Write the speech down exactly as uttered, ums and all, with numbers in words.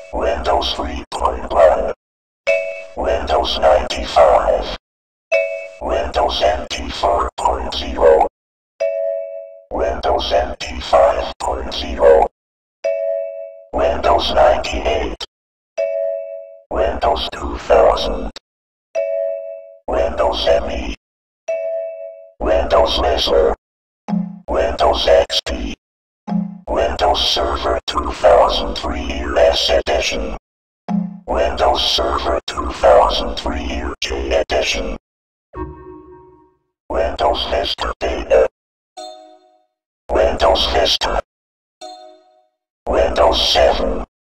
Windows three point one, Windows ninety-five, Windows N T four point zero, Windows N T five point zero, Windows ninety-eight, Windows two thousand, Windows M E, Windows Laser, Windows X P, Windows Server two thousand three U S Edition, Windows Server two thousand three U K Edition, Windows Vista Beta, Windows Vista, Windows seven,